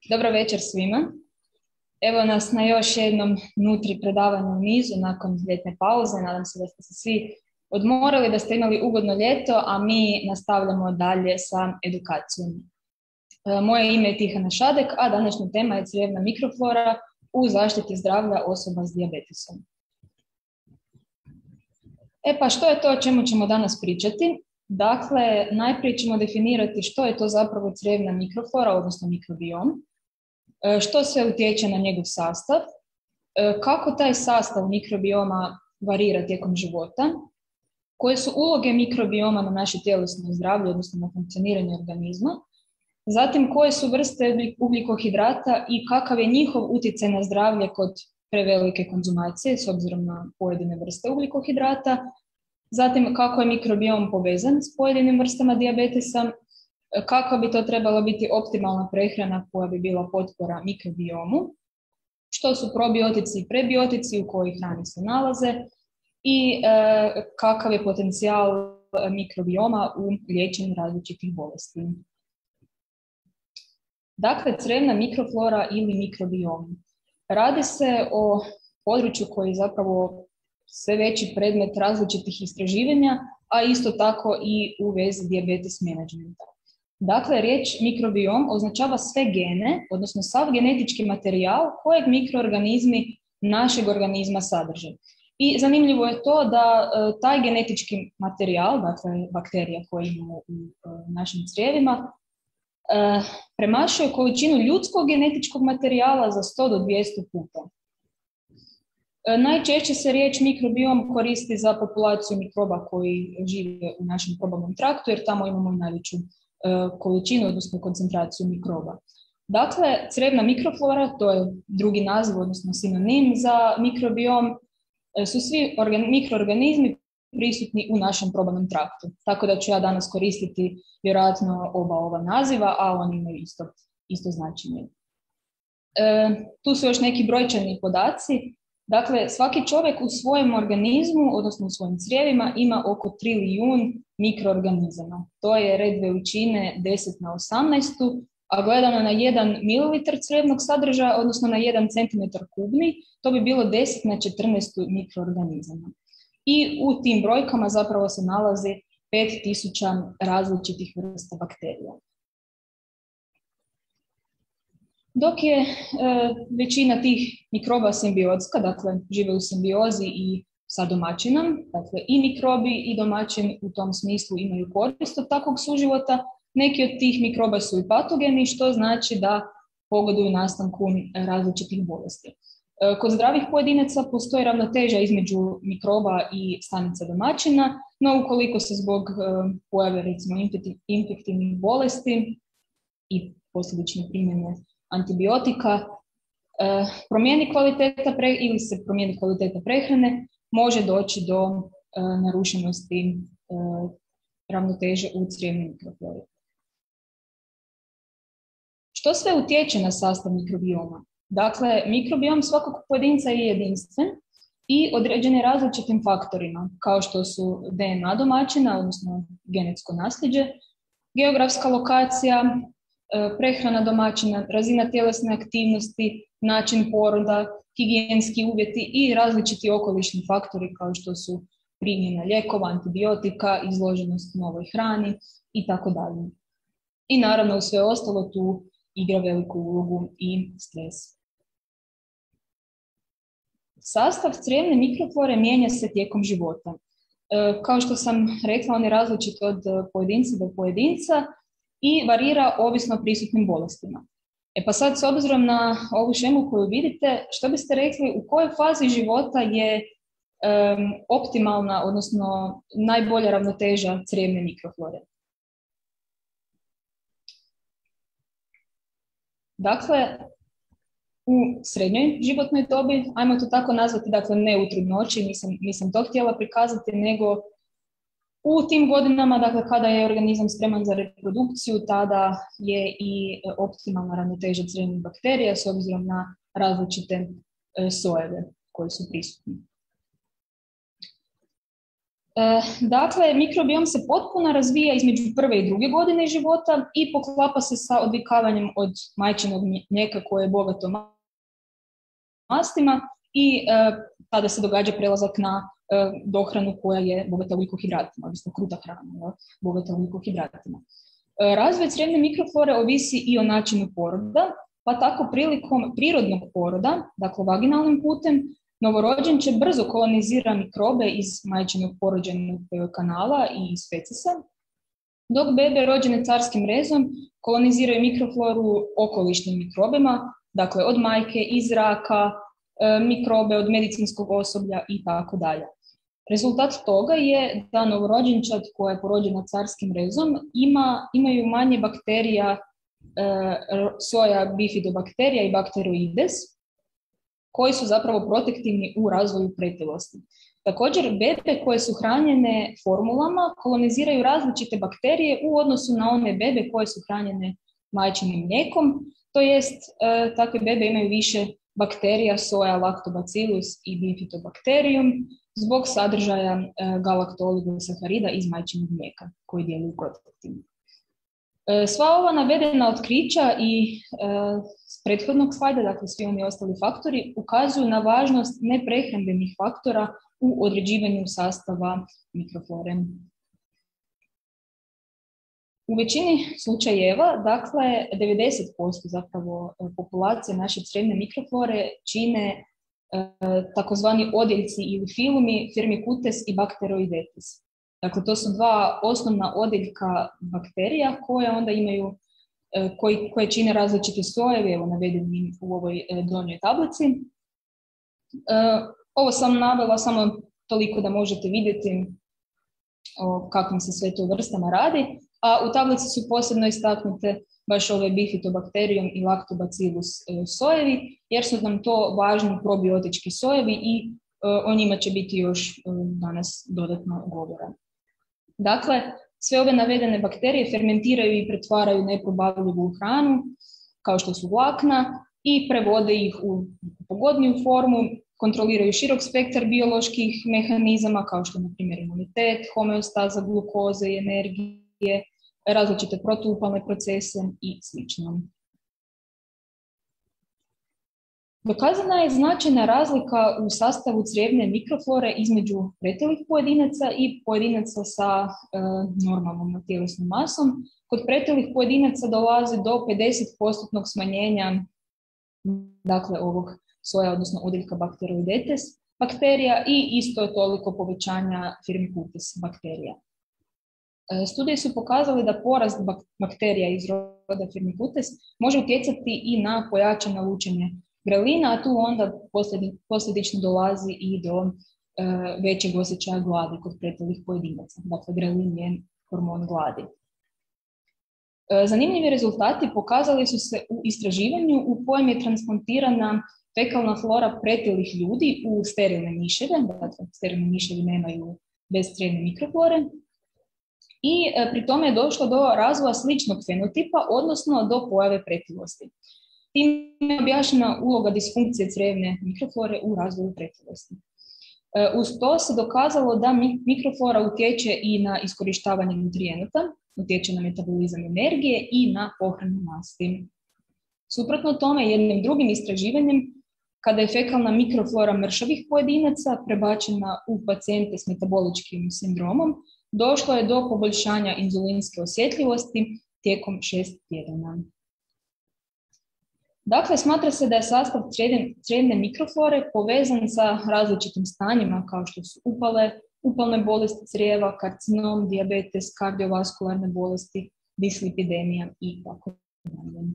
Dobro večer svima. Evo nas na još jednom nutri predavanju u nizu nakon ljetne pauze. Nadam se da ste se svi odmorili, da ste imali ugodno ljeto, a mi nastavljamo dalje sa edukacijom. Moje ime je Tihana Šadek, a današnja tema je crijevna mikroflora u zaštiti zdravlja osoba s dijabetesom. Pa što je to o čemu ćemo danas pričati? Dakle, najprije ćemo definirati što je to zapravo crijevna mikroflora, odnosno mikrobiom, što sve utječe na njegov sastav, kako taj sastav mikrobioma varira tijekom života, koje su uloge mikrobioma na naše tjelesno zdravlje, odnosno na funkcioniranje organizma, zatim koje su vrste ugljikohidrata i kakav je njihov utjecaj na zdravlje kod prevelike konzumacije s obzirom na pojedine vrste ugljikohidrata, zatim kako je mikrobiom povezan s pojedinim vrstama dijabetesa, kakva bi to trebala biti optimalna prehrana koja bi bila potpora mikrobiomu, što su probiotici i prebiotici, u kojoj hrani se nalaze i kakav je potencijal mikrobioma u liječenju različitih bolesti. Dakle, crijevna mikroflora ili mikrobiom. Radi se o području koji je zapravo sve veći predmet različitih istraživanja, a isto tako i u vezi dijabetes menadžmenta. Dakle, riječ mikrobiom označava sve gene, odnosno sav genetički materijal kojeg mikroorganizmi našeg organizma sadrže. I zanimljivo je to da taj genetički materijal, dakle bakterija koje imamo u našim crijevima, premašuje količinu ljudskog genetičkog materijala za 100 do 200 puta. Najčešće se riječ mikrobiom koristi za populaciju mikroba koji žive u našem probavnom traktu, jer tamo imamo i najveću količinu, odnosno koncentraciju mikroba. Dakle, crijevna mikroflora, to je drugi naziv, odnosno sinonim za mikrobiom, su svi mikroorganizmi prisutni u našem probavnom traktu. Tako da ću ja danas koristiti vjerojatno oba ova naziva, a oni imaju isto značenje. Tu su još neki brojčani podaci. Dakle, svaki čovjek u svojem organizmu, odnosno u svojim crijevima, ima oko trilijun mikroorganizama. To je red veličine 10^18, a gledano na 1 ml crijevnog sadržaja, odnosno na 1 cm kubni, to bi bilo 10^14 mikroorganizama. I u tim brojkama zapravo se nalazi 5000 različitih vrsta bakterija. Dok je većina tih mikroba simbiotska, dakle žive u simbiozi i sa domaćinom, dakle i mikrobi i domaćin u tom smislu imaju korist od takvog suživota, neki od tih mikroba su i patogeni, što znači da pogoduju nastanku različitih bolesti. Kod zdravih pojedinaca postoji ravnoteža između mikroba i stanica domaćina, no ukoliko se zbog pojave recimo infektivnih bolesti i posljedične primjene antibiotika promijeni kvaliteta prehrane, može doći do narušenosti ravnoteže u crijevnoj mikroflori. Što sve utječe na sastav mikrobioma? Dakle, mikrobiom svakog pojedinca je jedinstven i određen je različitim faktorima, kao što su DNA domaćina, odnosno genetsko nasljeđe, geografska lokacija, prehrana domaćina, razina tjelesne aktivnosti, način poroda, higijenski uvjeti i različiti okolišni faktori kao što su primjena lijekova, antibiotika, izloženost novoj hrani itd. I naravno u sve ostalo tu igra veliku ulogu i stres. Sastav crijevne mikroflore mijenja se tijekom života. Kao što sam rekla, on je različit od pojedinca do pojedinca i varira ovisno o prisutnim bolestima. Pa sad, s obzirom na ovu šemu koju vidite, što biste rekli u kojoj fazi života je optimalna, odnosno najbolja ravnoteža crijevne mikroflore? Dakle, u srednjoj životnoj dobi, ajmo to tako nazvati, dakle ne u trudnoći, nisam to htjela prikazati, nego u tim godinama, dakle kada je organizam spreman za reprodukciju, tada je i optimalna ravnoteža crijevnih bakterija s obzirom na različite sojeve koji su prisutni. Dakle, mikrobiom se potpuno razvija između prve i druge godine života i poklapa se sa odvikavanjem od majčinog mlijeka koje je bogato mastima i tada se događa prelazak na dohranu koja je bogata ugljikohidratima, odnosno kruta hrana, bogata ugljikohidratima. Razvoj crijevne mikroflore ovisi i o načinu poroda, pa tako prilikom prirodnog poroda, dakle vaginalnim putem, novorođenče brzo kolonizira mikrobe iz majčinog porođenog kanala i iz fecisa, dok bebe rođene carskim rezom koloniziraju mikrofloru okolišnim mikrobima, dakle od majke, iz zraka, mikrobe od medicinskog osoblja i tako dalje. Rezultat toga je da novorođenčad koja je porođena carskim rezom imaju manje bakterija, soja bifidobakterija i bakteroides, koji su zapravo protektivni u razvoju pretilosti. Također, bebe koje su hranjene formulama koloniziraju različite bakterije u odnosu na one bebe koje su hranjene majčinim mlijekom, to jest takve bebe imaju više bakterija soja, lactobacillus i bifidobakterijum zbog sadržaja galaktooligosaharida iz majčinog mlijeka koji djeluju protektivno. Sva ova navedena otkrića i s prethodnog slajda, dakle svi oni ostali faktori, ukazuju na važnost neprehrambenih faktora u određivanju sastava mikroflore. U većini slučajeva, dakle 90% zapravo populacije naše crijevne mikroflore čine takozvani odjeljci ili filumi Firmicutes i Bacteroidetes. Dakle, to su dva osnovna odjeljka bakterija koje onda imaju, koje čine različite sojevi, evo navedeni u ovoj donjoj tablici. Ovo sam navela samo toliko da možete vidjeti o kakvim se sve to vrstama radi, a u tablici su posebno istaknute baš ove bifidobakterijum i lactobacillus sojevi, jer su nam to važni probiotički sojevi i o njima će biti još danas dodatno govora. Dakle, sve ove navedene bakterije fermentiraju i pretvaraju neprobavljivu hranu, kao što su vlakna, i prevode ih u pogodniju formu, kontroliraju širok spektar bioloških mehanizama, kao što je, na primjer, imunitet, homeostaza glukoze i energije, različite protuupalne procese i sl. Dokazana je značajna razlika u sastavu crijevne mikroflore između pretilih pojedinaca i pojedinaca sa normalnom tjelesnom masom. Kod pretilih pojedinaca dolazi do 50% smanjenja, dakle, ovog soja, odnosno odjeljka Bacteroidetes bakterija i isto toliko povećanja Firmicutes bakterija. Studije su pokazali da porast bakterija iz roda Firmicutes može utjecati i na pojačano lučenje grelina, a tu onda posljedično dolazi i do većeg osjećaja gladi kod pretilih pojedinaca. Dakle, grelin je hormon gladi. Zanimljivi rezultati pokazali su se u istraživanju u kojem je transplantirana fekalna flora pretilih ljudi u sterilne miševe, dakle sterilni miševi nemaju bezcrijevne mikroflore, i pri tome je došlo do razvoja sličnog fenotipa, odnosno do pojave pretilosti. Tim je objašnjena uloga disfunkcije crijevne mikroflore u razvoju pretilosti. Uz to se dokazalo da mikroflora utječe i na iskorištavanje nutrijenata, utječe na metabolizam energije i na pohranu masti. Suprotno tome, jednim drugim istraživanjem, kada je fekalna mikroflora mršavih pojedinaca prebačena u pacijente s metaboličkim sindromom, došlo je do poboljšanja inzulinske osjetljivosti tijekom 6 tjedana. Dakle, smatra se da je sastav crijevne mikroflore povezan sa različitim stanjima kao što su upalne bolesti crijeva, karcinom, dijabetes, kardiovaskularne bolesti, dislipidemija i tako dalje.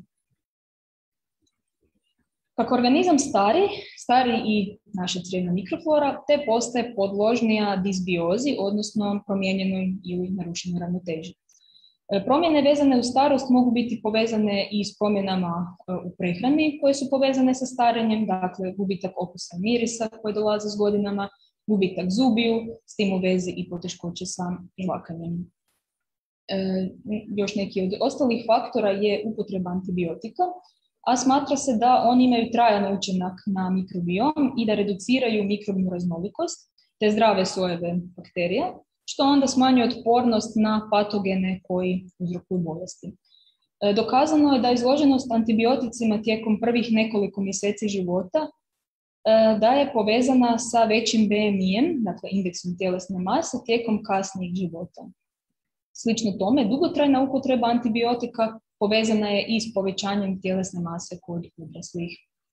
Kako organizam stari i naša crijevna mikroflora, te postaje podložnija disbiozi, odnosno promijenjenoj ili narušenoj ravnoteži. Promjene vezane u starost mogu biti povezane i s promjenama u prehrani koje su povezane sa starenjem, dakle gubitak okusa i mirisa koji dolaze s godinama, gubitak zubiju, s tim u vezi i poteškoće sa žvakanjem. Još neki od ostalih faktora je upotreba antibiotika, a smatra se da oni imaju trajan učinak na mikrobiom i da reduciraju mikrobnu raznolikost te zdrave sojeve bakterija, što onda smanjuje otpornost na patogene koji uzrokuju bolesti. Dokazano je da izloženost antibioticima tijekom prvih nekoliko mjeseci života da je povezana sa većim BMI-em, dakle indeksom tjelesne mase, tijekom kasnijeg života. Slično tome, dugotrajna upotreba antibiotika povezana je i s povećanjem tjelesne mase kod odraslih.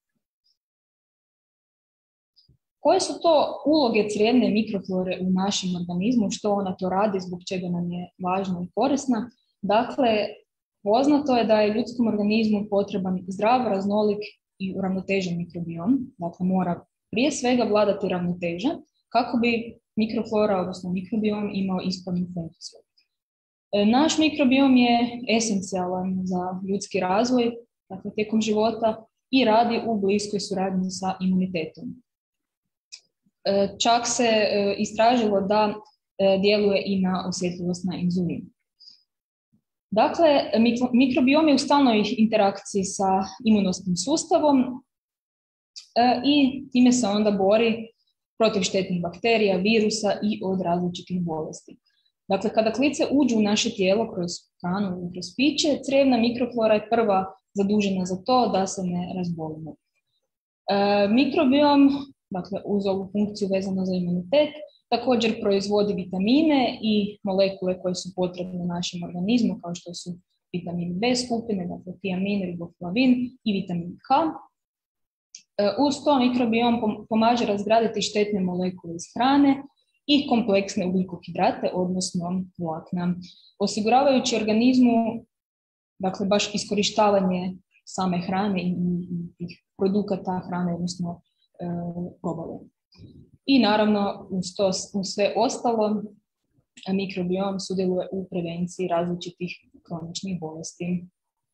Koje su to uloge crijevne mikroflore u našem organizmu, što ona to radi, zbog čega nam je važna i korisna? Dakle, poznato je da je ljudskom organizmu potreban zdrav, raznolik i uravnotežen mikrobiom, dakle mora prije svega vladati ravnoteža kako bi mikroflora, odnosno mikrobiom, imao ispravnu funkciju. Naš mikrobiom je esencijalan za ljudski razvoj, dakle tijekom života, i radi u bliskoj suradnji sa imunitetom. Čak se istražilo da djeluje i na osjetljivost na inzulin. Dakle, mikrobiom je u stalnoj interakciji sa imunosnim sustavom i time se onda bori protiv štetnih bakterija, virusa i od različitih bolesti. Dakle, kada klice uđu u naše tijelo kroz hranu ili kroz piće, crijevna mikroflora je prva zadužena za to da se ne razbolimo. Mikrobiom, dakle uz ovu funkciju vezano za imunitet, također proizvodi vitamine i molekule koje su potrebne u našem organizmu, kao što su vitamin B skupine, dakle tiamin, riboflavin i vitamin K. Uz to mikrobiom pomaže razgraditi štetne molekule iz hrane i kompleksne ugljikohidrate, odnosno vlakna, osiguravajući organizmu, dakle baš iskorištavanje same hrane i tih produkata hrane, odnosno probave. I naravno, uz sve ostalo, mikrobiom sudjeluje u prevenciji različitih kroničnih bolesti.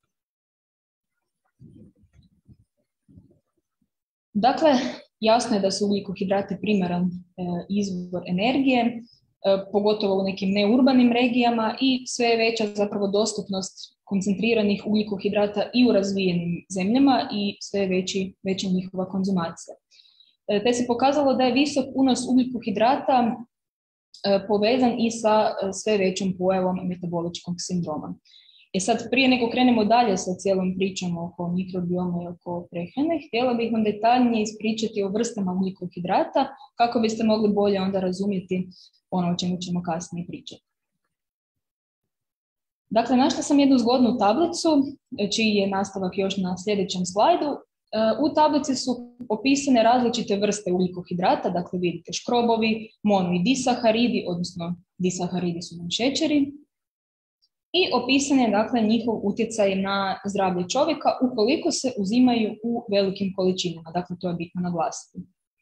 Dakle, jasno je da su ugljikohidrati primaran izvor energije, pogotovo u nekim neurbanim regijama, i sve je veća zapravo dostupnost koncentriranih ugljikohidrata i u razvijenim zemljama i sve je veća njihova konzumacija. Te se pokazalo da je visok unos ugljikohidrata povezan i sa sve većom pojavom metaboličkog sindroma. Sad, prije nego krenemo dalje sa cijelom pričom oko mikrobioma i oko prehrane, htjela bih vam detaljnije ispričati o vrstama ugljikohidrata kako biste mogli bolje onda razumjeti ono o čemu ćemo kasnije pričati. Dakle, našla sam jednu zgodnu tablicu, čiji je nastavak još na sljedećem slajdu. U tablici su opisane različite vrste ugljikohidrata, dakle vidite škrobovi, mono i disaharidi, odnosno disaharidi su nam šećeri, i opisan je dakle njihov utjecaj na zdravlje čovjeka ukoliko se uzimaju u velikim količinama, dakle to je bitno naglasiti.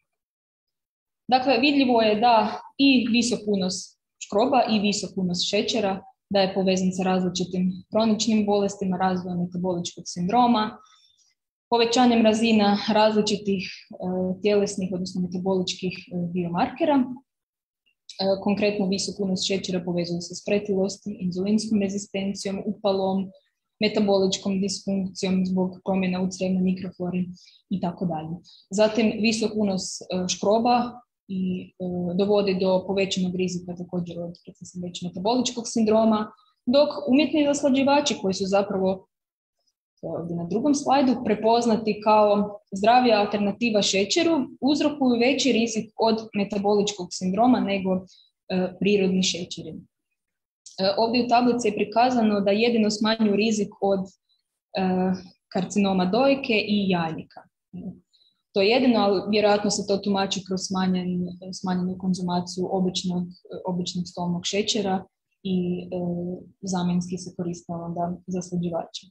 Dakle, vidljivo je da i visok unos škroba i visok unos šećera da je povezan sa različitim kroničnim bolestima, razvojem metaboličkog sindroma, povećanjem razina različitih tjelesnih, odnosno metaboličkih biomarkera. Konkretno visok unos šećera povezuje se s pretilosti, inzulinskom rezistencijom, upalom, metaboličkom disfunkcijom zbog promjena u crijevnoj mikroflori itd. Zatim visok unos škroba i dovodi do povećanog rizika također od procesa već metaboličkog sindroma, dok umjetni zaslađivači koji su zapravo ovdje na drugom slajdu prepoznati kao zdravija alternativa šećeru uzrokuju veći rizik od metaboličkog sindroma nego prirodni šećeri. Ovdje u tablici je prikazano da jedino smanjuju rizik od karcinoma dojke i jajnika. To je jedino, ali vjerojatno se to tumači kroz smanjenu konzumaciju običnog stolnog šećera i zamjenski se koriste onda zaslađivači.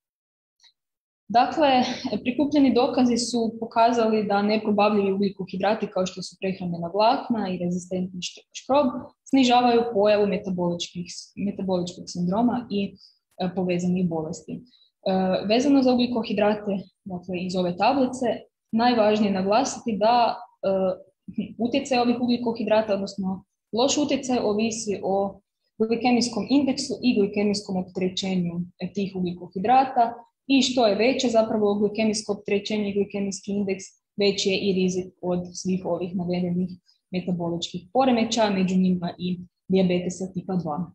Dakle, prikupljeni dokazi su pokazali da neprobavljivi ugljikohidrati kao što su prehrambena vlakna i rezistentni škrob snižavaju pojavu metaboličkog sindroma i povezanih bolesti. Vezano za ugljikohidrate, dakle iz ove tablice, najvažnije je naglasiti da utjecaj ovih ugljikohidrata, odnosno loš utjecaj, ovisi o glikemijskom indeksu i glikemijskom opterećenju tih ugljikohidrata. I što je veće zapravo glikemijsko opterećenje i glikemijski indeks, veći je i rizik od svih ovih navedenih metaboličkih poremećaja, među njima i dijabetesa tipa 2.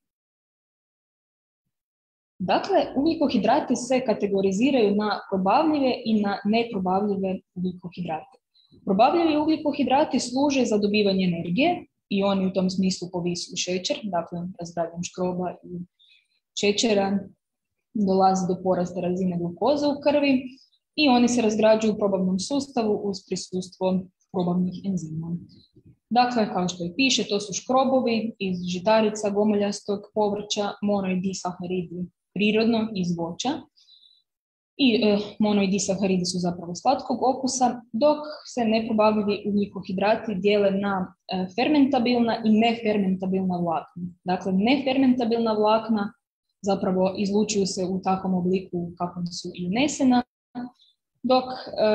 Dakle, ugljikohidrati se kategoriziraju na probavljive i na neprobavljive ugljikohidrate. Probavljivi ugljikohidrati služe za dobivanje energije i oni u tom smislu povisuju šećer, dakle razgradnjom škroba i šećera dolazi do porasta razine glukoze u krvi i oni se razgrađuju u probavnom sustavu uz prisustvo probavnih enzima. Dakle, kao što i piše, to su škrobovi iz žitarica, gomoljastog povrća, mono i disaharidi prirodno iz voća. I mono i disaharidi su zapravo slatkog okusa, dok se neprobavljivi ugljikohidrati dijele na fermentabilna i nefermentabilna vlakna. Dakle, nefermentabilna vlakna zapravo izlučuju se u takvom obliku u kakvom su i unesena, dok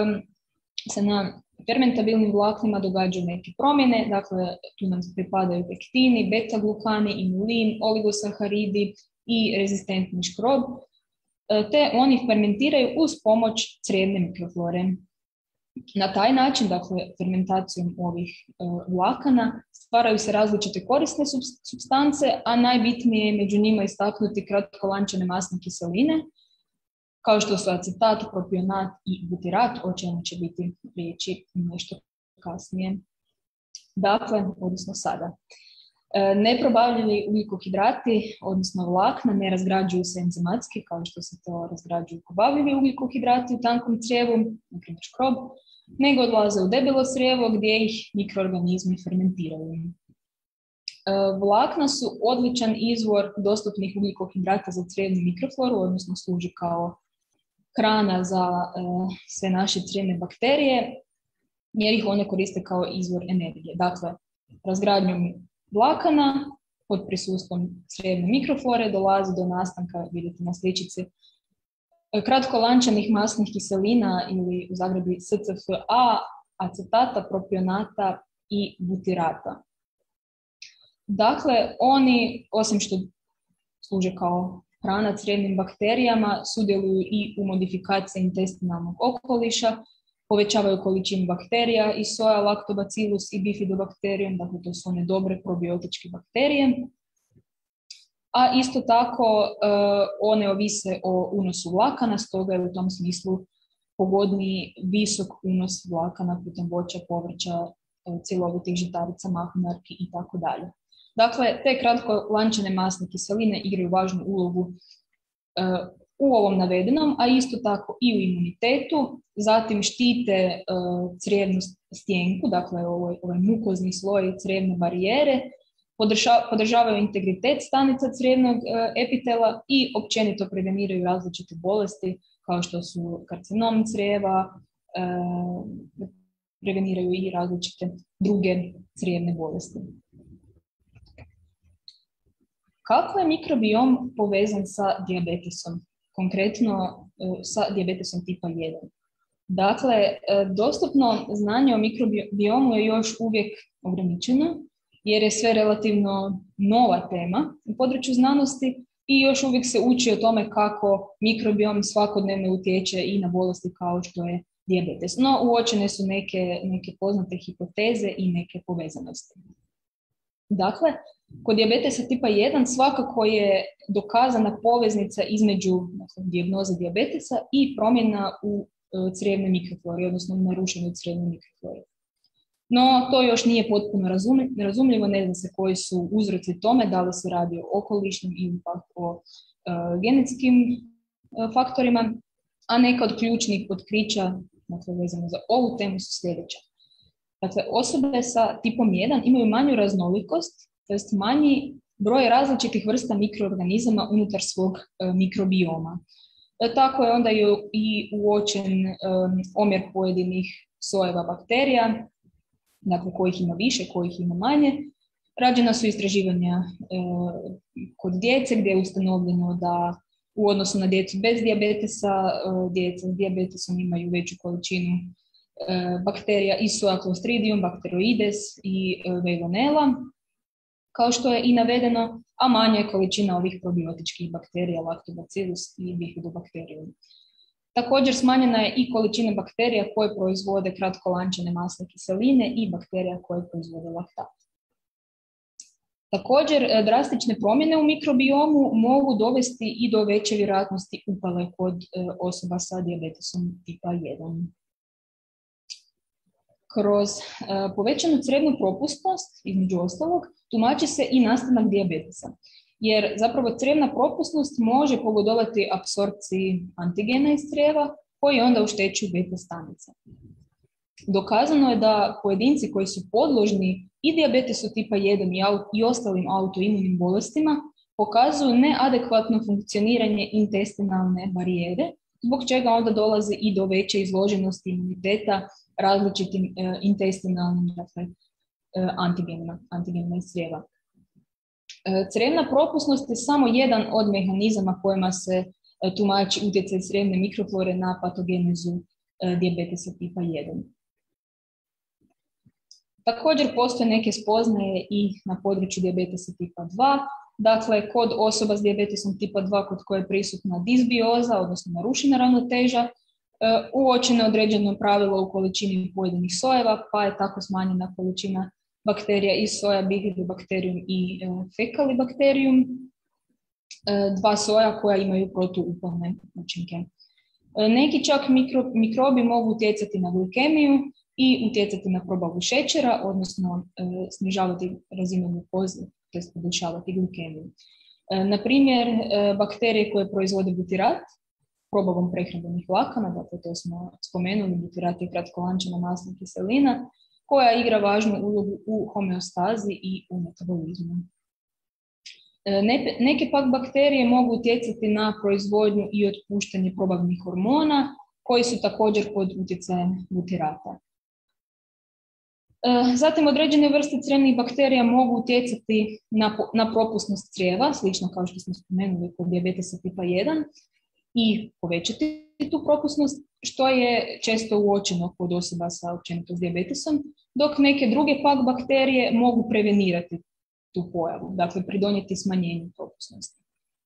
se na fermentabilnim vlaknima događaju neke promjene, dakle tu nam pripadaju pektini, beta-glukani, inulin, oligosaharidi i rezistentni škrob, te oni fermentiraju uz pomoć crijevne mikroflore. Na taj način, dakle fermentacijom ovih vlakana, stvaraju se različite korisne supstance, a najbitnije je među njima istaknuti kratkolančane masne kiseline, kao što su acetat, propionat i butirat, o čemu će biti riječi nešto kasnije. Dakle, odnosno sada. Neprobavljivi ugljikohidrati, odnosno vlakna, ne razgrađuju se enzimatski, kao što se to razgrađuju probavljivi ugljikohidrati u tankom crijevu, npr. škrob, nego odlaze u debelo crijevo gdje ih mikroorganizmi fermentiraju. Vlakna su odličan izvor dostupnih ugljikohidrata za crijevnu mikrofloru, odnosno služi kao hrana za sve naše crijevne bakterije, jer ih one koriste kao izvor energije. Dakle, razgradnjom vlakana pod prisustvom crijevne mikroflore dolazi do nastanka, vidite na sličici, kratkolančanih masnih kiselina ili u zagradi SCFA, acetata, propionata i butirata. Dakle, oni, osim što služe kao hrana crijevnim bakterijama, sudjeluju i u modifikaciji intestinalnog okoliša, povećavaju količinu bakterija i soja, lactobacillus i bifidobakterijum, dakle to su one dobre probiotičke bakterije. A isto tako one ovise o unosu vlakana, stoga je u tom smislu pogodniji visok unos vlakana putem voća, povrća, cjelovitih žitarica, mahunarki i tako dalje. Dakle, te kratkolančane masne kiseline igraju važnu ulogu u ovom navedenom, a isto tako i u imunitetu, zatim štite crijevnu stjenku, dakle ovaj mukozni sloj crijevne barijere, podržavaju integritet stanica crijevnog epitela i općenito preveniraju različite bolesti kao što su karcinom crijeva, preveniraju i različite druge crijevne bolesti. Kako je mikrobiom povezan sa dijabetesom? Konkretno sa dijabetesom tipa 1. Dakle, dostupno znanje o mikrobiomu je još uvijek ograničeno, jer je sve relativno nova tema u području znanosti i još uvijek se uči o tome kako mikrobiom svakodnevno utječe i na bolesti kao što je dijabetes. No, uočene su neke poznate hipoteze i neke povezanosti. Dakle, kod dijabetesa tipa 1 svakako je dokazana poveznica između dijagnoze dijabetesa i promjena u crijevnoj mikroflori, odnosno narušenoj crijevnoj mikroflori. No, to još nije potpuno razumljivo, ne zna se koji su uzroci tome, da li se radi o okolišnim ili pak o genetskim faktorima, a neka od ključnih otkrića, dakle, vezano za ovu temu su sljedeća. Dakle, osobe sa tipom 1 imaju manju raznolikost, to jest manji broj različitih vrsta mikroorganizama unutar svog mikrobioma. Tako je onda i uočen omjer pojedinih sojeva bakterija, dakle kojih ima više, kojih ima manje. Rađena su istraživanja kod djece gdje je ustanovljeno da u odnosu na djecu bez dijabetesa, djeca s dijabetesom imaju veću količinu bakterija i soja clostridium, bacteroides i veillonella, kao što je i navedeno, a manja je količina ovih probiotičkih bakterija, lactobacillus i bifidobakterijum. Također smanjena je i količina bakterija koje proizvode kratkolančane masne kiseline i bakterija koje proizvode laktat. Također, drastične promjene u mikrobiomu mogu dovesti i do veće vjerojatnosti upale kod osoba sa dijabetesom tipa 1. Kroz povećanu crijevnu propusnost, između ostalog, tumači se i nastanak dijabetesa. Jer zapravo crijevna propusnost može pogodovati apsorpciji antigena iz crijeva koji onda oštećuju beta stanice. Dokazano je da pojedinci koji su podložni i dijabetesu tipa 1 i ostalim autoimunim bolestima pokazuju neadekvatno funkcioniranje intestinalne barijere, zbog čega onda dolazi i do veće izloženosti imuniteta različitim intestinalnim antigenima iz crijeva. Crijevna propusnost je samo jedan od mehanizama kojima se tumači utjecaj crijevne mikroflore na patogenezu dijabetesa tipa 1. Također postoje neke spoznaje i na području dijabetesa tipa 2. Dakle, kod osoba s dijabetesom tipa 2 kod koje je prisutna disbioza, odnosno narušena ravnoteža, uočeno je određeno pravilo u količini pojedinih sojeva, pa je tako smanjena količina bakterija iz soja, Bifidobacterium i Fecalibacterium, dva soja koja imaju protuupalne učinke. Neki čak mikrobi mogu utjecati na glukemiju i utjecati na probavu šećera, odnosno snižavati razinu glukoze, tj. poboljšavati glukemiju. Na primjer, bakterije koje proizvode butirat, probavom prehrambenih vlakana, dakle to smo spomenuli, butirat je kratkolančana masna kiselina, koja igra važnu ulogu u homeostazi i u metabolizmu. Neke pak bakterije mogu utjecati na proizvodnju i otpuštanje probavnih hormona, koji su također pod utjecajem butirata. Zatim, određene vrste crijevnih bakterija mogu utjecati na propusnost crijeva, slično kao što smo spomenuli kod dijabetesa tipa 1, i povećati tu propusnost, što je često uočeno kod osoba sa općenito s dijabetesom, dok neke druge pak bakterije mogu prevenirati tu pojavu, dakle pridonijeti smanjenju propusnosti.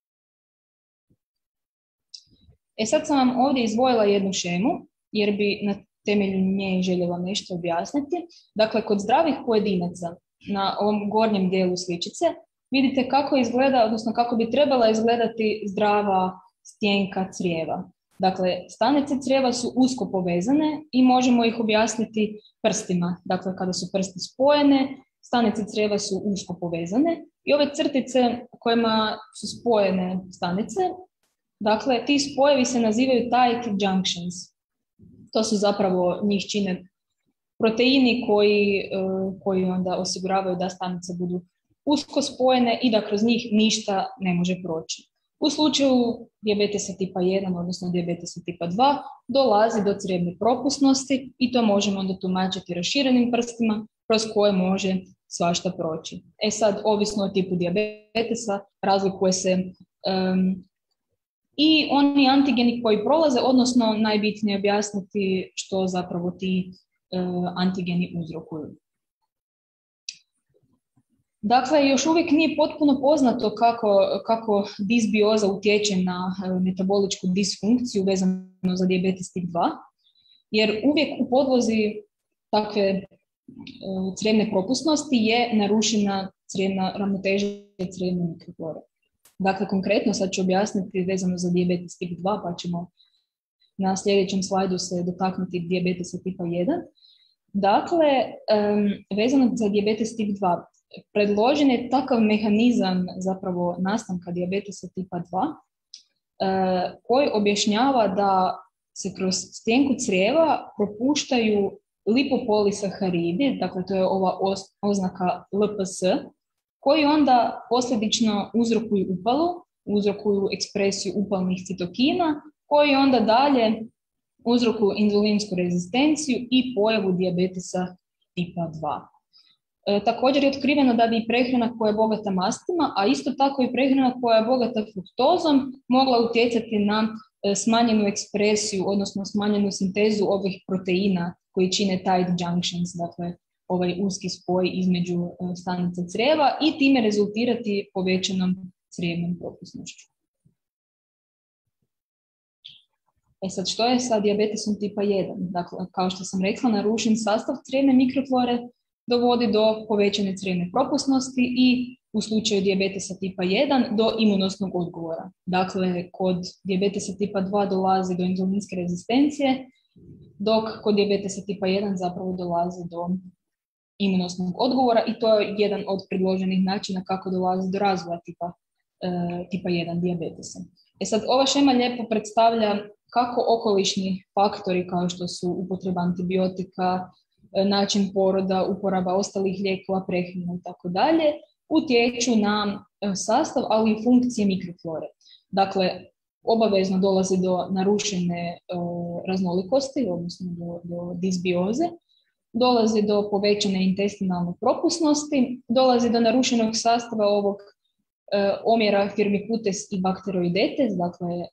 Sad sam vam ovdje izdvojila jednu šemu, jer bi na temelju nje željela nešto objasniti. Dakle, kod zdravih pojedinaca na ovom gornjem dijelu sličice vidite kako izgleda, odnosno kako bi trebala izgledati zdrava stjenka crijeva. Dakle, stanice crijeva su usko povezane i možemo ih objasniti prstima. Dakle, kada su prsti spojene, stanice crijeva su usko povezane i ove crtice kojima su spojene stanice, dakle, ti spojevi se nazivaju tight junctions. To su zapravo, njih čine proteini koji onda osiguravaju da stanice budu usko spojene i da kroz njih ništa ne može proći. U slučaju dijabetesa tipa 1, odnosno dijabetesa tipa 2, dolazi do crijevne propusnosti i to možemo onda tumačiti raširenim prstima kroz koje može svašta proći. Sad, ovisno o tipu dijabetesa, razlikuje se i oni antigeni koji prolaze, odnosno najbitnije objasniti što zapravo ti antigeni uzrokuju. Dakle, još uvijek nije potpuno poznato kako disbioza utječe na metaboličku disfunkciju vezano za dijabetes tip 2, jer uvijek u podlozi takve crijevne propusnosti je narušena crijevna ravnoteža crijevne mikroflore. Dakle, konkretno sad ću objasniti vezano za dijabetes tip 2, pa ćemo na sljedećem slajdu se dotaknuti dijabetesa tipa 1. Dakle, vezano za dijabetes tip 2, predložen je takav mehanizam zapravo nastanka dijabetesa tipa 2 koji objašnjava da se kroz stjenku crijeva propuštaju lipopolisaharidi, dakle to je ova oznaka LPS, koji onda posljedično uzrokuju upalu, uzrokuju ekspresiju upalnih citokina, koji onda dalje uzrokuju inzulinsku rezistenciju i pojavu dijabetesa tipa 2. Također je otkriveno da bi prehrana koja je bogata mastima, a isto tako i prehrana koja je bogata fruktozom mogla utjecati na smanjenu ekspresiju, odnosno smanjenu sintezu ovih proteina koji čine tight junctions, dakle ovaj uski spoj između stanica crijeva i time rezultirati povećanom crijevnom propusnošću. Sad, što je sa dijabetesom tipa 1? Dakle, kao što sam rekla, narušen sastav crijevne mikroflore dovodi do povećane crijevne propusnosti i u slučaju dijabetesa tipa 1 do imunosnog odgovora. Dakle, kod dijabetesa tipa 2 dolazi do inzulinske rezistencije, dok kod dijabetesa tipa 1 zapravo dolazi do imunosnog odgovora i to je jedan od predloženih načina kako dolazi do razvoja tipa 1 dijabetesa. Sad, ova šema lijepo predstavlja kako okolišni faktori kao što su upotreba antibiotika, način poroda, uporaba ostalih lijekova, prehrana i tako dalje, utječu na sastav, ali i funkcije mikroflore. Dakle, obavezno dolazi do narušene raznolikosti, odnosno do disbioze, dolazi do povećane intestinalne propusnosti, dolazi do narušenog sastava ovog omjera firmicutes i bacteroidetes, dakle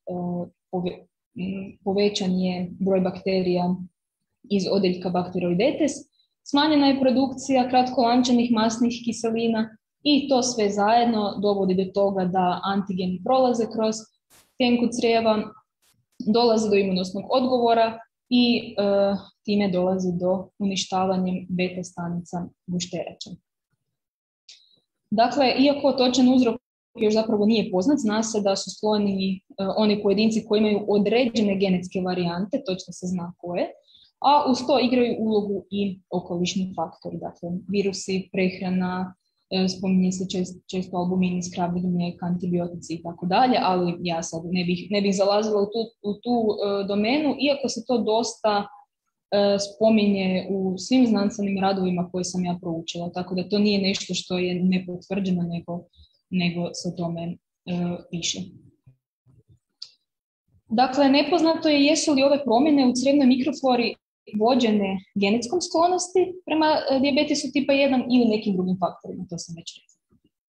povećan je broj bakterija iz odjeljka bacteroidetes, smanjena je produkcija kratkolančanih masnih kiselina i to sve zajedno dovodi do toga da antigeni prolaze kroz stjenku crijeva, dolazi do imunosnog odgovora i time dolazi do uništavanja beta stanica gušterača. Dakle, iako točan uzrok još zapravo nije poznat, zna se da su skloni oni pojedinci koji imaju određene genetske varijante, točno se zna koje, a uz to igraju ulogu i okolišni faktori, dakle virusi, prehrana, spominje se često albumin iz kravljeg mlijeka, antibiotici i tako dalje, ali ja sad ne bih zalazila u tu domenu, iako se to dosta spominje u svim znanstvenim radovima koje sam ja proučila, tako da to nije nešto što je nepotvrđeno, nego se o tome piše. Dakle, nepoznato je jesu li ove promjene u crijevnoj mikroflori vođene genetskom sklonosti prema dijabetesu tipa 1 ili nekim drugim faktorima, to sam već rekla.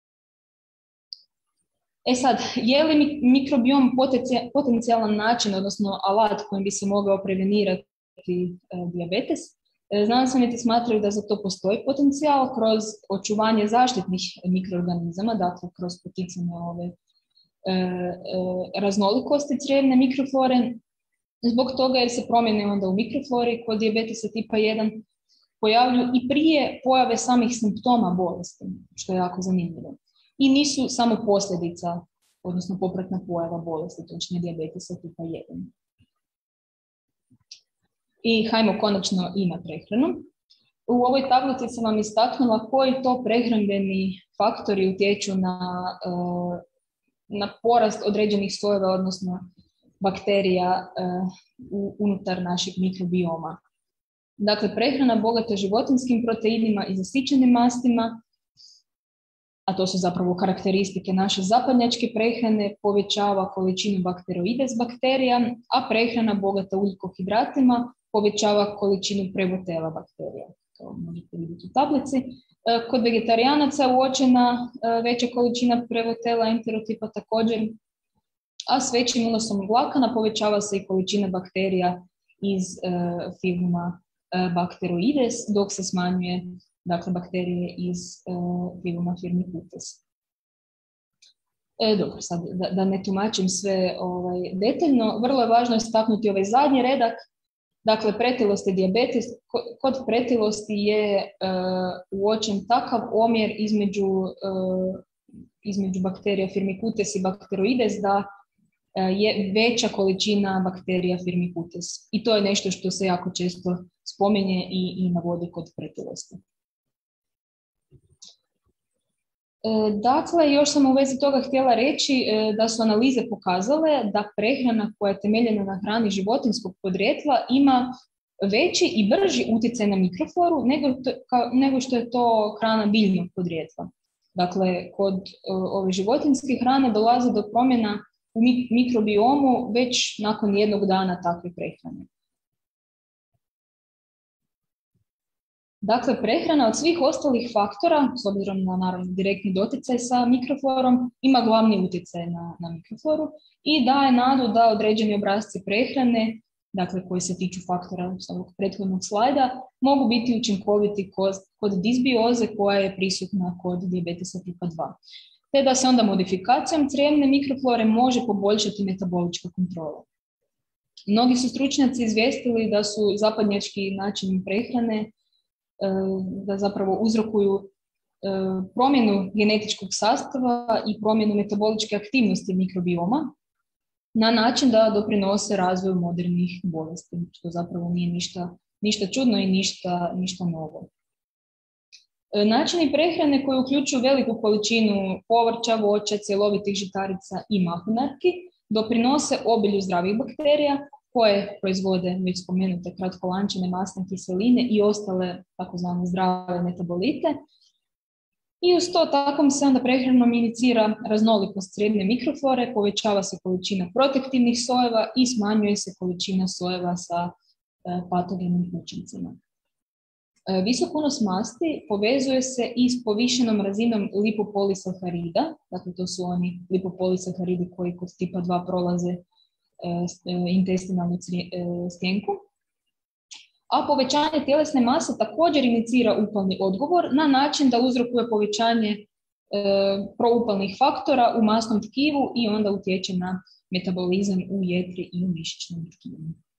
Sad, je li mikrobiom potencijalan način, odnosno alat kojim bi se mogao prevenirati dijabetes? Znanstvenici smatraju da za to postoji potencijal kroz očuvanje zaštitnih mikroorganizama, dakle kroz poticanje ove raznolikosti crijevne mikroflore. Zbog toga jer se promjene onda u mikroflori kod dijabetesa tipa 1 pojavljuju i prije pojave samih simptoma bolesti, što je jako zanimljivo. I nisu samo posljedica, odnosno popratna pojava bolesti, točnije dijabetesa tipa 1. I hajmo konačno i na prehranu. U ovoj tablici sam vam istaknula koji to prehrambeni faktori utječu na porast određenih sojeva, odnosno bakterija unutar našeg mikrobioma. Dakle, prehrana bogata životinjskim proteinima i zasićenim mastima, a to su zapravo karakteristike naše zapadnjačke prehrane, povećava količinu bakteroides bakterija, a prehrana bogata ugljikohidratima povećava količinu prevotela bakterija. To možete vidjeti u tablici. Kod vegetarijanaca je uočena veća količina prevotela enterotipa također, a s većim unosom vlakana povećava se i količina bakterija iz filuma Bacteroides, dok se smanjuje bakterije iz filuma Firmicutes. Dobro, sad da ne tumačim sve detaljno, vrlo je važno istaknuti ovaj zadnji redak. Dakle, pretilost i dijabetes. Kod pretilosti je uočen takav omjer između bakterija Firmicutes i Bacteroides da je veća količina bakterija Firmicutes. I to je nešto što se jako često spominje i navodi kod pretilosti. Dakle, još sam u vezi toga htjela reći da su analize pokazale da prehrana koja je temeljena na hrani životinjskog podrijetla ima veći i brži utjecaj na mikrofloru nego što je to hrana biljnog podrijetla. Dakle, kod ove životinjske hrane dolazi do promjena u mikrobiomu već nakon jednog dana takve prehrane. Dakle, prehrana od svih ostalih faktora, s obzirom na naravno direktni doticaj sa mikroflorom, ima glavni utjecaj na mikrofloru i daje nadu da određeni obrasci prehrane, dakle koji se tiču faktora s ovog prethodnog slajda, mogu biti učinkoviti kod disbioze koja je prisutna kod dijabetesa tipa 2. Te da se onda modifikacijom crijevne mikroflore može poboljšati metabolička kontrola. Mnogi su stručnjaci izvijestili da su zapadnjački načini prehrane da zapravo uzrokuju promjenu genetičkog sastava i promjenu metaboličke aktivnosti mikrobioma na način da doprinose razvoju modernih bolesti, što zapravo nije ništa čudno i ništa novo. Načini prehrane koji uključuju veliku količinu povrća, voća, cjelovitih žitarica i mahunarki doprinose obilju zdravih bakterija koje proizvode već spomenute kratkolančane masne kiseline i ostale takozvane zdrave metabolite. I uz to takvom se onda prehranom inicira raznolikost crijevne mikroflore, povećava se količina protektivnih sojeva i smanjuje se količina sojeva sa patogenim učincima. Visok unos masti povezuje se i s povišenom razinom lipopolisaharida, dakle to su oni lipopolisaharidi koji kod tipa 2 prolaze intestinalnu stjenku. A povećanje tjelesne mase također inicira upalni odgovor na način da uzrokuje povećanje proupalnih faktora u masnom tkivu i onda utječe na metabolizam u jetri i u mišićnom tkivu.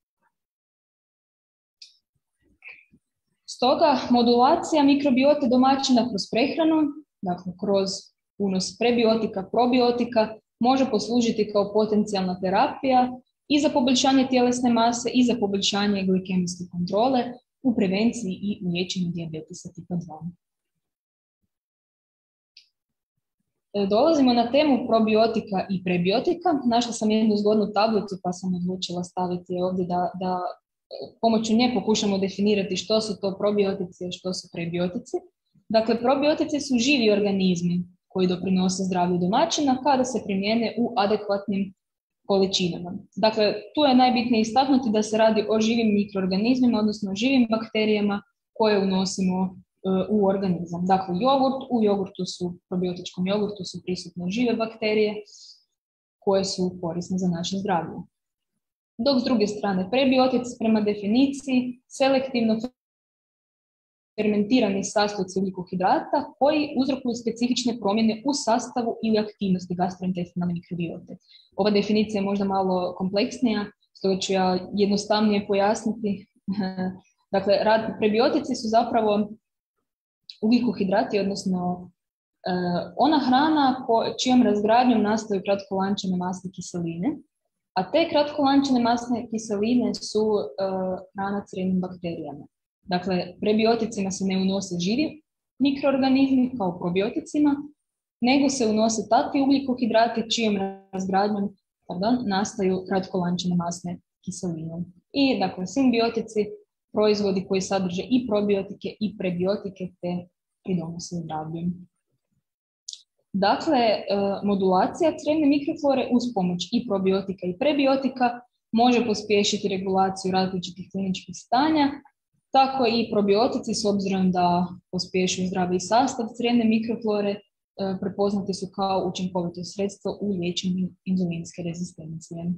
Stoga, modulacija mikrobiote domaćina kroz prehranu, dakle kroz unos prebiotika, probiotika, može poslužiti kao potencijalna terapija i za poboljšanje tjelesne mase i za poboljšanje glikemijske kontrole u prevenciji i u liječenju dijabetesa tipa 2. Dolazimo na temu probiotika i prebiotika. Našla sam jednu zgodnu tablicu pa sam odlučila staviti ovdje da pomoću nje pokušamo definirati što su to probiotici i što su prebiotici. Dakle, probiotici su živi organizmi koji doprinose zdravlju domaćina kada se primijene u adekvatnim količinama. Dakle, tu je najbitnije istaknuti da se radi o živim mikroorganizmima, odnosno živim bakterijama koje unosimo u organizam. Dakle, u probiotičkom jogurtu su prisutne žive bakterije koje su korisne za naše zdravlje. Dok s druge strane prebiotici prema definiciji selektivno fermentirani sastojci ugljikohidrata koji uzrokuju specifične promjene u sastavu ili aktivnosti gastrointestinalne mikrobiote. Ova definicija je možda malo kompleksnija, stoga ću ja jednostavnije pojasniti. Dakle, prebiotici su zapravo ugljikohidrati, odnosno ona hrana čijom razgradnjom nastaju kratkolančane masne kiseline, a te kratkolančane masne kiseline su hrana crijevnim bakterijama. Dakle, prebioticima se ne unose živi mikroorganizmi kao probioticima, nego se unose takvi ugljikohidrati čijom razgradnjom nastaju kratkolančane masne kiseline. I dakle, simbiotici, proizvodi koji sadrže i probiotike i prebiotike te pridonose zdravlju. Dakle, modulacija crijevne mikroflore uz pomoć i probiotika i prebiotika može pospješiti regulaciju različitih kliničkih stanja, tako i probiotici s obzirom da pospješuju zdravi sastav crijevne mikroflore prepoznati su kao učinkovito sredstvo u liječenju inzulinske rezistencije.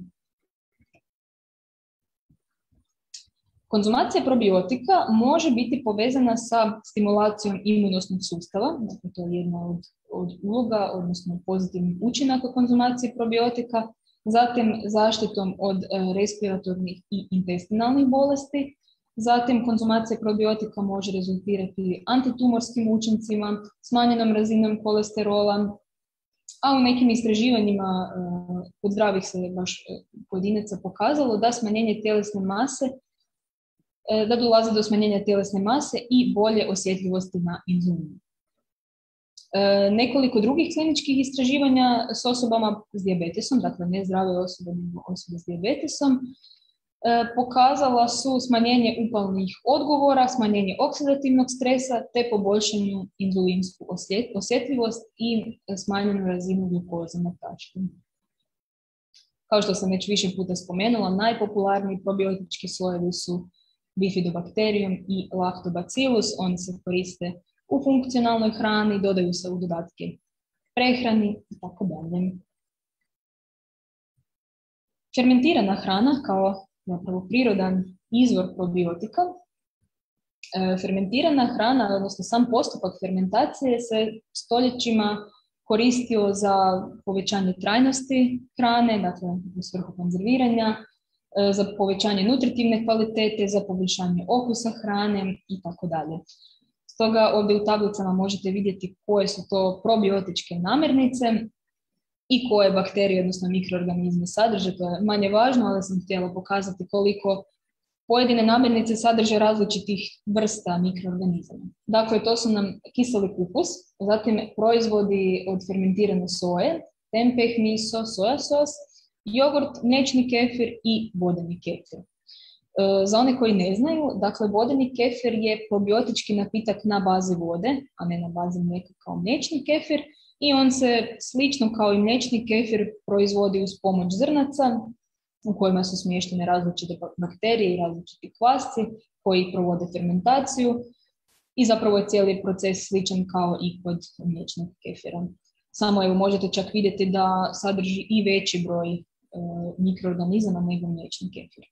Konzumacija probiotika može biti povezana sa stimulacijom imunosnog sustava, dakle to je jedna od uloga, odnosno pozitivnih učinaka konzumacije probiotika, zatim zaštitom od respiratornih i intestinalnih bolesti, zatim konzumacija probiotika može rezultirati antitumorskim učincima, smanjenom razinom kolesterola, a u nekim istraživanjima kod zdravih se baš pojedinaca pokazalo da smanjenje tjelesne mase da dolazi do smanjenja tjelesne mase i bolje osjetljivosti na inzulin. Nekoliko drugih kliničkih istraživanja s osobama s dijabetesom, dakle ne zdrave osobe, nego osobe s dijabetesom, pokazala su smanjenje upalnih odgovora, smanjenje oksidativnog stresa te poboljšanju inzulinsku osjetljivost i smanjenu razinu glukoze na krvi. Kao što sam već više puta spomenula, najpopularniji probiotički sojevi su Bifidobacterium i Lactobacillus. Oni se koriste u funkcionalnoj hrani, dodaju se u dodatke prehrani itd. Fermentirana hrana kao zapravo prirodan izvor probiotika. Fermentirana hrana, odnosno sam postupak fermentacije se stoljećima koristio za povećanje trajnosti hrane, dakle u svrhu konzerviranja, za povećanje nutritivne kvalitete, za poboljšanje okusa hrane itd. Stoga ovdje u tablicama možete vidjeti koje su to probiotičke namirnice i koje bakterije, odnosno mikroorganizme sadrže. To je manje važno, ali sam htjela pokazati koliko pojedine namirnice sadrže različitih vrsta mikroorganizama. Dakle, to su nam kiseli kupus, zatim proizvodi od fermentirane soje, tempeh, miso, soja sos, jogurt, mliječni kefir i vodeni kefir. Za one koji ne znaju, dakle, vodeni kefir je probiotički napitak na bazi vode, a ne na bazi mlijeka kao mliječni kefir, i on se slično kao i mliječni kefir proizvodi uz pomoć zrnaca, u kojima su smještene različite bakterije i različiti kvasci koji provode fermentaciju i zapravo je cijeli proces sličan kao i kod mliječnog kefira. Samo evo možete čak vidjeti da sadrži i veći broj mikroorganizama nego mliječni kefir.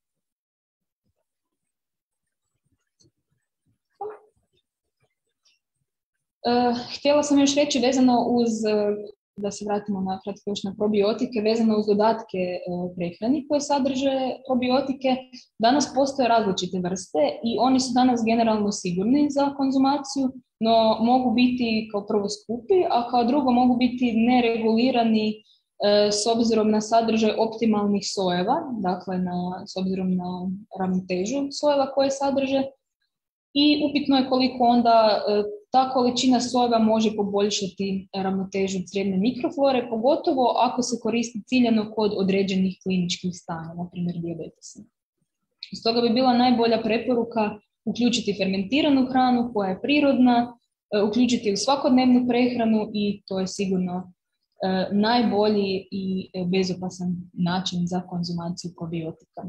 Htjela sam još reći vezano uz, da se vratimo na kratko još na probiotike, vezano uz dodatke prehrani koje sadrže probiotike. Danas postoje različite vrste i oni su danas generalno sigurni za konzumaciju, no mogu biti kao prvo skupi, a kao drugo mogu biti neregulirani s obzirom na sadržaj optimalnih sojeva, dakle s obzirom na ravnotežu sojeva koje sadrže. I upitno je koliko onda ta količina sojeva može poboljšati ravnotežu crijevne mikroflore, pogotovo ako se koristi ciljano kod određenih kliničkih stanja, na primjer dijabetesa. Stoga bi bila najbolja preporuka uključiti fermentiranu hranu koja je prirodna, uključiti u svakodnevnu prehranu i to je sigurno najbolji i bezopasan način za konzumaciju probiotika.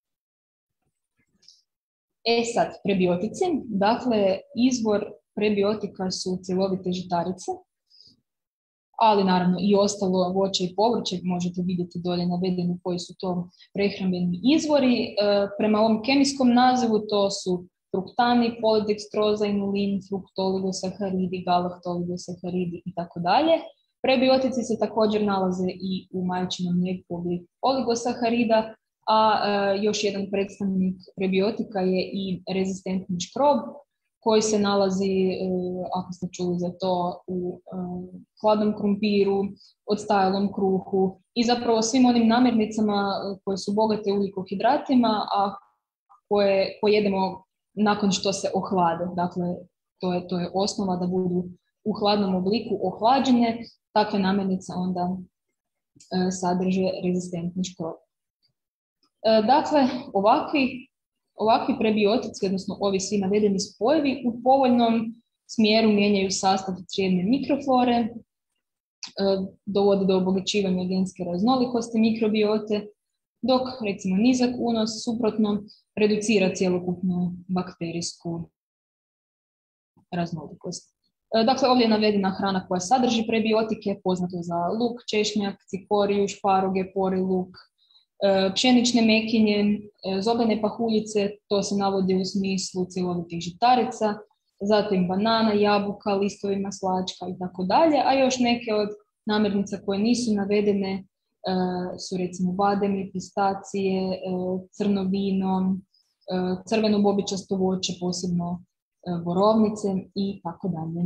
Sad, prebiotici. Dakle, izvor prebiotika su cjelovite žitarice, ali naravno i ostalo voće i povrće, možete vidjeti dolje navedeno koji su to prehrambeni izvori. Prema ovom kemijskom nazivu to su fruktani, polidextroza, inulin, fruktoligosaharidi, galaktoligosaharidi itd. Prebiotici se također nalaze i u majčinom mlijeku obliku oligosaharida, a još jedan predstavnik prebiotika je i rezistentni škrob koji se nalazi, ako ste čuli za to, u hladnom krumpiru, odstajalom kruhu i zapravo svim onim namirnicama koje su bogate ugljikohidratima, a koje pojedemo nakon što se ohlade. Dakle, to je osnova da budu u hladnom obliku ohlađene. Takve namirnice onda sadrže rezistentni škrob. Dakle, ovakvi prebiotici, odnosno ovi svi navedeni spojevi, u povoljnom smjeru mijenjaju sastav crijevne mikroflore, dovode do obogaćivanja genske raznolikosti mikrobiote, dok recimo nizak unos suprotno reducira cjelokupnu bakterijsku raznolikost. Dakle, ovdje je navedena hrana koja sadrži prebiotike, poznato za luk, češnjak, cikoriju, šparoge, pori luk, pšenične mekinje, zobene pahuljice, to se navodi u smislu cjelovitih žitarica, zatim banana, jabuka, listovi maslačka i tako dalje, a još neke od namirnica koje nisu navedene su recimo bademi, pistacije, crno vino, crveno bobičasto voće, posebno borovnice i tako dalje.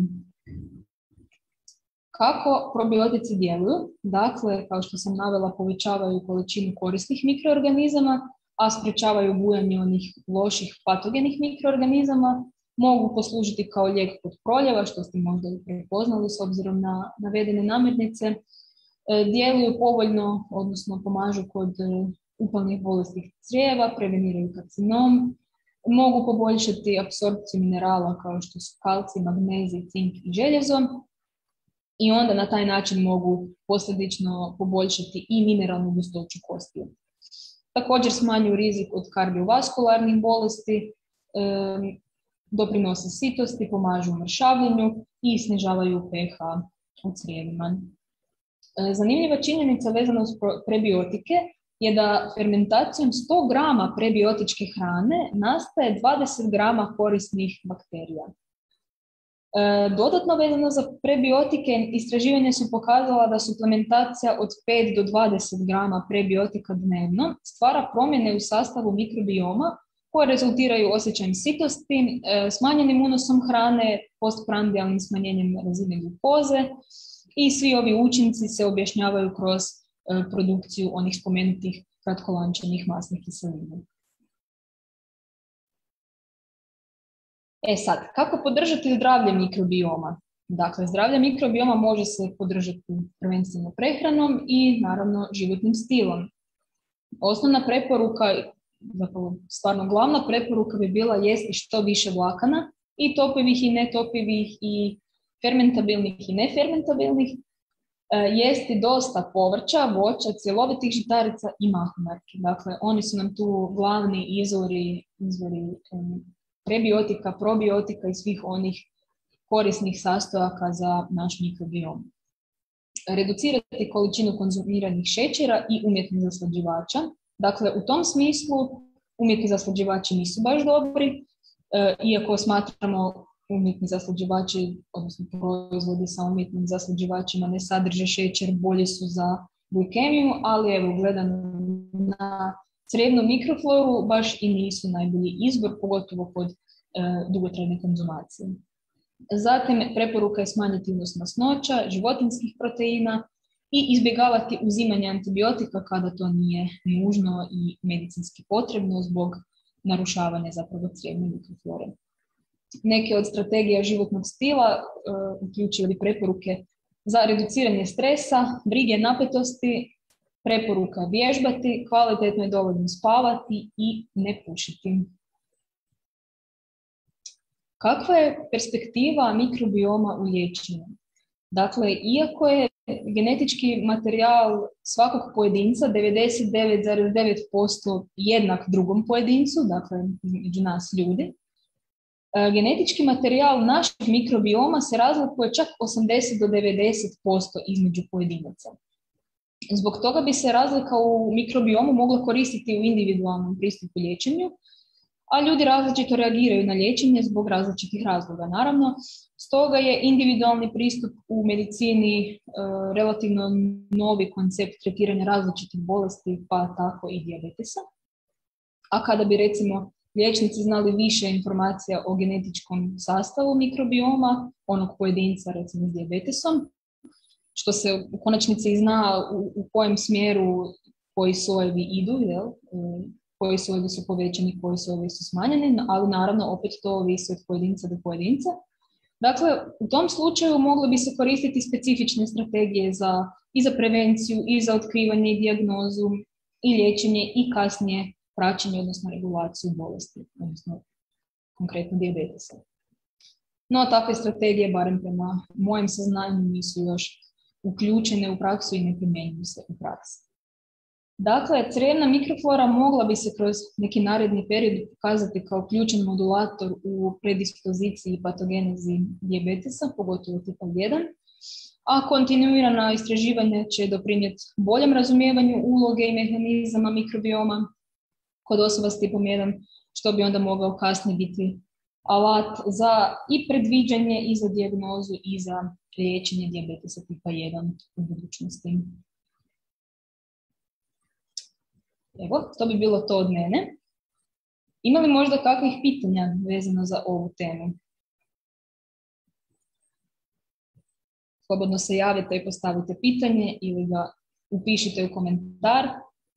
Kako probiotici djeluju? Dakle, kao što sam navela, povećavaju količinu korisnih mikroorganizama, a sprečavaju bujanje onih loših patogenih mikroorganizama, mogu poslužiti kao lijek kod proljeva, što ste možda i prepoznali s obzirom na navedene namirnice, djeluju povoljno, odnosno pomažu kod upalnih bolesti crijeva, preveniraju karcinom, mogu poboljšati apsorpciju minerala kao što su kalcij, magnezij, cink i željezo i onda na taj način mogu posljedično poboljšati i mineralnu gustoću kostiju. Također smanjuju rizik od kardiovaskularnih bolesti, doprinose sitosti, pomažu u mršavljenju i snižavaju pH u crijevima. Zanimljiva činjenica vezana uz prebiotike je da fermentacijom 100 grama prebiotičke hrane nastaje 20 grama korisnih bakterija. Dodatno vezano za prebiotike, istraživanja su pokazala da suplementacija od 5 do 20 grama prebiotika dnevno stvara promjene u sastavu mikrobioma koje rezultiraju osjećajem sitosti, smanjenim unosom hrane, postprandijalnim smanjenjem razine glukoze i svi ovi učinci se objašnjavaju kroz produkciju onih spomenutih kratkolančanih masnih kiselina. Sad, kako podržati zdravlje mikrobioma? Dakle, zdravlje mikrobioma može se podržati prvenstveno prehranom i naravno životnim stilom. Osnovna preporuka, zapravo stvarno glavna preporuka bi bila jesti što više vlakana, i topivih i netopivih, i fermentabilnih i nefermentabilnih, jesti dosta povrća, voća, cjelovitih žitarica i mahunarki. Dakle, oni su nam tu glavni izvori prebiotika, probiotika i svih onih korisnih sastojaka za naš mikrobiom. Reducirati količinu konzumiranih šećera i umjetnih zaslađivača. Dakle, u tom smislu umjetni zaslađivači nisu baš dobri, iako smatramo umjetni zaslađivači, odnosno proizvodi sa umjetnim zaslađivačima ne sadrže šećer, bolji su za glikemiju, ali evo, gledano na crijevnu mikrofloru baš i nisu najbolji izbor, pogotovo kod dugotrajne konzumacije. Zatim, preporuka je smanjiti unos masnoća, životinjskih proteina i izbjegavati uzimanje antibiotika kada to nije nužno i medicinski potrebno zbog narušavanja zapravo crijevne mikroflore. Neke od strategija životnog stila uključuju preporuke za reduciranje stresa, brige, napetosti, preporuka vježbati, kvalitetno i dovoljno spavati i ne pušiti. Kakva je perspektiva mikrobioma u liječenju? Dakle, iako je genetički materijal svakog pojedinca 99,9% jednak drugom pojedincu, dakle među nas ljudi, genetički materijal našeg mikrobioma se razlikuje čak 80 do 90% između pojedinaca. Zbog toga bi se razlika u mikrobiomu mogla koristiti u individualnom pristupu liječenju, a ljudi različito reagiraju na liječenje zbog različitih razloga. Naravno, stoga je individualni pristup u medicini relativno novi koncept tretiranja različitih bolesti, pa tako i dijabetesa. A kada bi, recimo, liječnici znali više informacija o genetičkom sastavu mikrobioma, onog pojedinca, recimo s dijabetesom, što se u konačnici zna u kojem smjeru koji sojevi idu, koji sojevi su povećani, koji sojevi su smanjeni, ali naravno opet to ovisi od pojedinca do pojedinca. Dakle, u tom slučaju mogle bi se koristiti specifične strategije i za prevenciju, i za otkrivanje i dijagnozu, i liječenje, i kasnije praćenje, odnosno regulaciju bolesti, odnosno konkretno dijabetesa. No, takve strategije, barem prema mojem saznanju, nisu još uključene u praksu i ne primjenjuju se u praksi. Dakle, crijevna mikroflora mogla bi se kroz neki naredni period pokazati kao ključan modulator u predispoziciji i patogenezi dijabetesa, pogotovo tipa 1, a kontinuirana istraživanja će doprinijeti boljem razumijevanju uloge i mehanizama mikrobioma kod osoba s tipom 1, što bi onda mogao kasnije biti alat za i predviđanje, i za dijagnozu, i za liječenje dijabetesa tipa 1 u budućnosti. Evo, to bi bilo to od mene. Ima li možda kakvih pitanja vezano za ovu temu? Slobodno se javite i postavite pitanje ili ga upišite u komentar.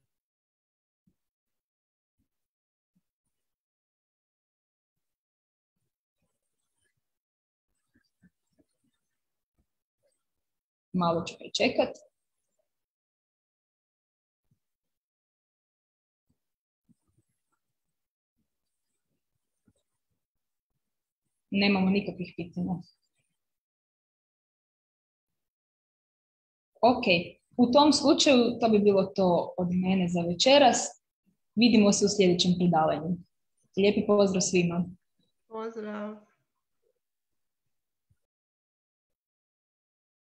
Malo ću pričekati. Nemamo nikakvih pitanja. Ok, u tom slučaju to bi bilo to od mene za večeras. Vidimo se u sljedećem predavanju. Lijepi pozdrav svima. Pozdrav.